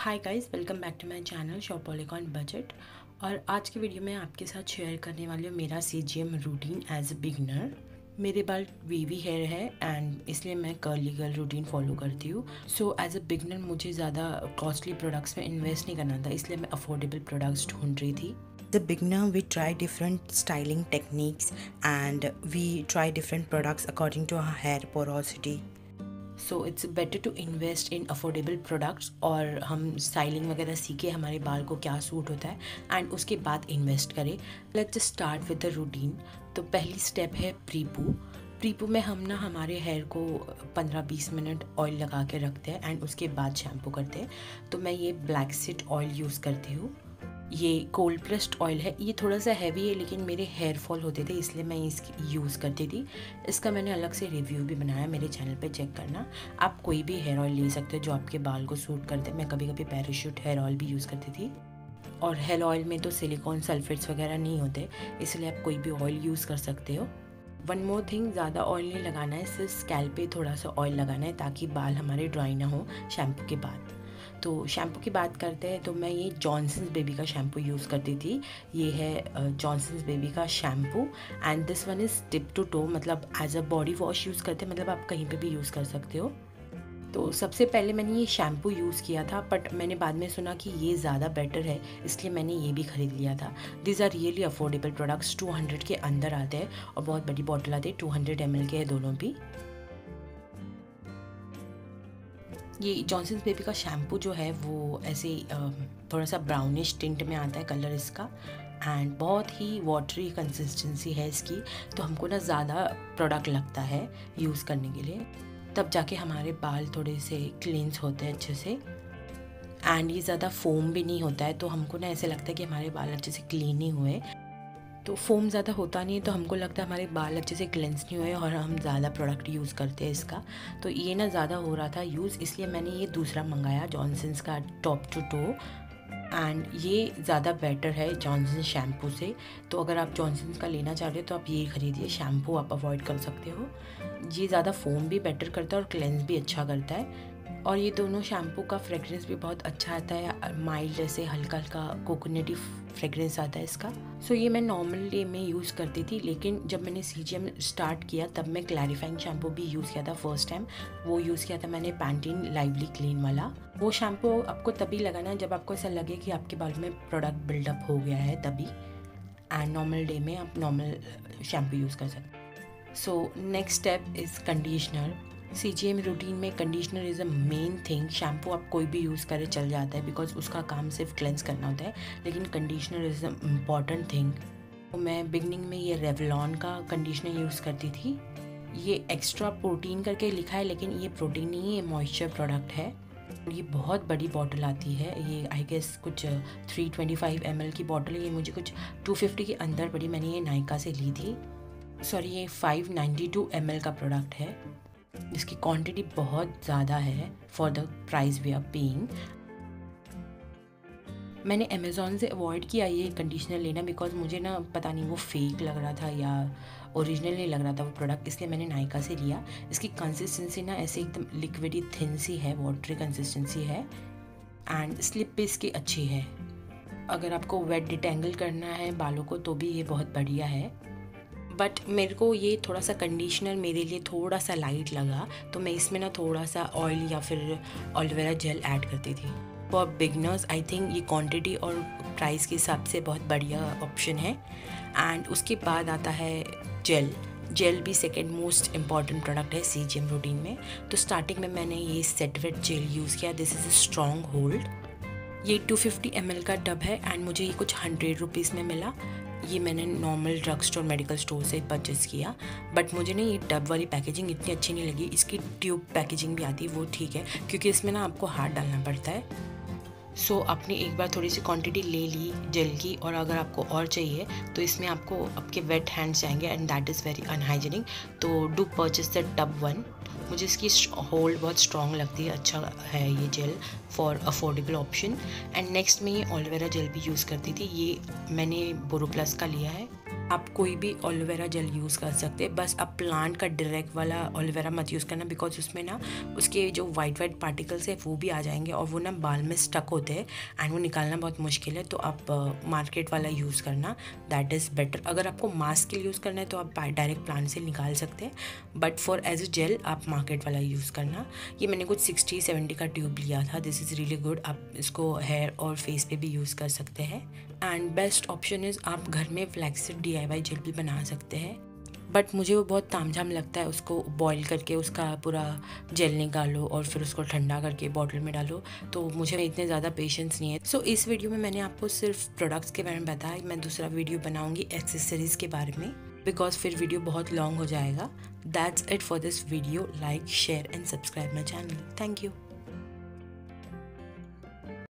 Hi guys, welcome back to my channel shopaholic on budget. और आज की video में आपके साथ शेयर करने वाली हूँ मेरा CGM routine as a beginner. मेरे बाल वीवी हेयर है एंड इसलिए मैं कर्ली गर्ल रूटीन फॉलो करती हूँ। सो एज अ बिगनर मुझे ज़्यादा कॉस्टली प्रोडक्ट्स में इन्वेस्ट नहीं करना था, इसलिए मैं अफोर्डेबल प्रोडक्ट्स ढूंढ रही थी। The beginner, we try different styling techniques and we try different products according to our hair porosity. So it's better to invest in affordable products और हम स्टाइलिंग वगैरह सीखे हमारे बाल को क्या सूट होता है एंड उसके बाद इन्वेस्ट करें। Let's just start with the routine. तो पहली स्टेप है प्रीपू में हम ना हमारे हेयर को 15-20 मिनट ऑयल लगा के रखते हैं एंड उसके बाद शैम्पू करते हैं। तो मैं ये ब्लैक सीड ऑयल यूज़ करती हूँ। ये कोल्ड प्रेस्ड ऑयल है, ये थोड़ा सा हैवी है लेकिन मेरे हेयर फॉल होते थे इसलिए मैं इसकी यूज़ करती थी। इसका मैंने अलग से रिव्यू भी बनाया, मेरे चैनल पे चेक करना। आप कोई भी हेयर ऑयल ले सकते हो जो आपके बाल को सूट करते हैं। मैं कभी कभी पैराशूट हेयर ऑयल भी यूज़ करती थी। और हेयर ऑयल में तो सिलिकॉन सल्फेट्स वगैरह नहीं होते, इसलिए आप कोई भी ऑयल यूज़ कर सकते हो। वन मोर थिंग, ज़्यादा ऑयल नहीं लगाना है, सिर्फ स्कैल्प पे थोड़ा सा ऑयल लगाना है ताकि बाल हमारे ड्राई ना हो शैम्पू के बाद। तो शैम्पू की बात करते हैं तो मैं ये जॉनसन्स बेबी का शैम्पू यूज़ करती थी। ये है जॉनसन्स बेबी का shampoo and this one is tip to toe, मतलब as a body wash use करते हैं, मतलब आप कहीं पे भी यूज़ कर सकते हो। तो सबसे पहले मैंने ये शैम्पू यूज़ किया था, बट मैंने बाद में सुना कि ये ज़्यादा बेटर है, इसलिए मैंने ये भी ख़रीद लिया था। This are really affordable products, 200 के अंदर आते हैं और बहुत बड़ी बॉटल आती है, 200 ml के हैं दोनों भी। ये जॉनसन्स बेबी का शैम्पू जो है वो ऐसे थोड़ा सा ब्राउनिश टिंट में आता है कलर इसका एंड बहुत ही वाटरी कंसिस्टेंसी है इसकी। तो हमको ना ज़्यादा प्रोडक्ट लगता है यूज़ करने के लिए, तब जाके हमारे बाल थोड़े से क्लींस होते हैं अच्छे से। एंड ये ज़्यादा फोम भी नहीं होता है, तो हमको ना ऐसे लगता है कि हमारे बाल अच्छे से क्लीन ही हुए। तो फोम ज़्यादा होता नहीं है तो हमको लगता है हमारे बाल अच्छे से क्लेंस नहीं हुए और हम ज़्यादा प्रोडक्ट यूज़ करते हैं इसका। तो ये ना ज़्यादा हो रहा था यूज़, इसलिए मैंने ये दूसरा मंगाया जॉनसन्स का टॉप टू टो एंड ये ज़्यादा बेटर है जॉनसन्स शैम्पू से। तो अगर आप जॉनसन्स का लेना चाह रहे हो तो आप ये खरीदिए, शैम्पू आप अवॉइड कर सकते हो। ये ज़्यादा फोम भी बेटर करता है और क्लेंस भी अच्छा करता है। और ये दोनों शैम्पू का फ्रेगरेंस भी बहुत अच्छा आता है, माइल्ड जैसे हल्का हल्का कोकोनटी फ्रेगरेंस आता है इसका। सो ये मैं नॉर्मल डे में यूज़ करती थी, लेकिन जब मैंने सीजीएम स्टार्ट किया तब मैं क्लैरिफाइंग शैम्पू भी यूज़ किया था फर्स्ट टाइम। वो यूज़ किया था मैंने पैंटीन लाइवली क्लीन वाला। वो शैम्पू आपको तभी लगाना है जब आपको ऐसा लगे कि आपके बाल में प्रोडक्ट बिल्डअप हो गया है तभी, एंड नॉर्मल डे में आप नॉर्मल शैम्पू यूज़ कर सकते हैं। So next step is conditioner. CGM routine में conditioner is a main thing. Shampoo आप कोई भी यूज़ करे चल जाता है बिकॉज उसका काम सिर्फ क्लेंस करना होता है, लेकिन conditioner is a important thing. तो मैं बिगनिंग में ये रेवलॉन का कंडीशनर यूज़ करती थी। ये एक्स्ट्रा प्रोटीन करके लिखा है लेकिन ये प्रोटीन नहीं है, ये मॉइस्चर प्रोडक्ट है। ये बहुत बड़ी बॉटल आती है, ये आई गेस कुछ 325 ml की बॉटल है। ये मुझे कुछ 250 के अंदर पड़ी, मैंने ये नायका से ली थी। सॉरी, ये 592 ml का प्रोडक्ट है। इसकी क्वांटिटी बहुत ज़्यादा है for the price we are paying. मैंने अमेज़ॉन से अवॉइड किया ये कंडीशनर लेना बिकॉज मुझे ना पता नहीं वो फेक लग रहा था या ओरिजिनल नहीं लग रहा था वो प्रोडक्ट, इसलिए मैंने नायका से लिया। इसकी कंसिस्टेंसी ना ऐसे एकदम लिक्विडी थिन सी है, वाटरी कंसिस्टेंसी है एंड स्लिप भी इसकी अच्छी है। अगर आपको वेट डिटेंगल करना है बालों को तो भी ये बहुत बढ़िया है। बट मेरे को ये थोड़ा सा कंडीशनर मेरे लिए थोड़ा सा लाइट लगा, तो मैं इसमें ना थोड़ा सा ऑयल या फिर एलोवेरा जेल ऐड करती थी। फॉर बिगनर्स आई थिंक ये क्वांटिटी और प्राइस के हिसाब से बहुत बढ़िया ऑप्शन है। एंड उसके बाद आता है जेल भी सेकेंड मोस्ट इम्पॉर्टेंट प्रोडक्ट है सीजीएम रूटीन में। तो स्टार्टिंग में मैंने ये सेट वेट जेल यूज़ किया। This is a strong hold. ये 250 ml का टब है एंड मुझे ये कुछ 100 रुपीज़ में मिला। ये मैंने normal drug store medical store से परचेज़ किया, बट मुझे ना ये टब वाली पैकेजिंग इतनी अच्छी नहीं लगी। इसकी ट्यूब पैकेजिंग भी आती है वो ठीक है, क्योंकि इसमें ना आपको हाथ डालना पड़ता है। सो आपने एक बार थोड़ी सी क्वांटिटी ले ली जेल की, और अगर आपको और चाहिए तो इसमें आपको आपके वेट हैंड्स जाएंगे and that is very unhygienic. तो do purchase the tub one. मुझे इसकी होल्ड बहुत स्ट्रॉन्ग लगती है, अच्छा है ये gel for affordable option. And next में ये एलोवेरा जेल भी यूज़ करती थी, ये मैंने बोरोप्लस का लिया है। आप कोई भी एलोवेरा जेल यूज़ कर सकते हैं, बस आप प्लांट का डायरेक्ट वाला एलोवेरा मत यूज़ करना, बिकॉज उसमें ना उसके जो वाइट पार्टिकल्स है वो भी आ जाएंगे और वो ना बाल में स्टक होते हैं एंड वो निकालना बहुत मुश्किल है। तो आप मार्केट वाला यूज़ करना, दैट इज़ बेटर। अगर आपको मास्क के लिए यूज़ करना है तो आप डायरेक्ट प्लांट से निकाल सकते हैं, but for as a gel आप मार्केट वाला यूज़ करना। ये मैंने कुछ 60-70 का ट्यूब लिया था। This is really good. आप इसको हेयर और फेस पे भी यूज़ कर सकते हैं। एंड बेस्ट ऑप्शन इज़ आप घर में फ्लैक्ससीड DIY जेल भी बना सकते हैं, बट मुझे वो बहुत तामझाम लगता है। उसको बॉईल करके उसका पूरा जेल निकालो और फिर उसको ठंडा करके बॉटल में डालो, तो मुझे इतने ज़्यादा पेशेंस नहीं है। सो इस वीडियो में मैंने आपको सिर्फ प्रोडक्ट्स के बारे में बताया। मैं दूसरा वीडियो बनाऊंगी एक्सेसरीज़ के बारे में, बिकॉज फिर वीडियो बहुत लॉन्ग हो जाएगा। That's it for this video. Like, share and subscribe my channel. Thank you.